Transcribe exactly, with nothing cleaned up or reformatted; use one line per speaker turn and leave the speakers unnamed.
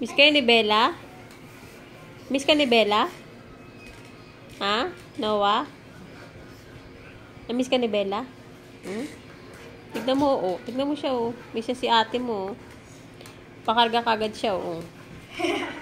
Miss kayo ni Bella? Miss ka ni Bella? Ha? Noah? Na-miss ka ni Bella? Hmm? Tignan mo, oh. Tignan mo siya, oh. Miss siya si ate mo, oh. Pakarga kagad siya, oh.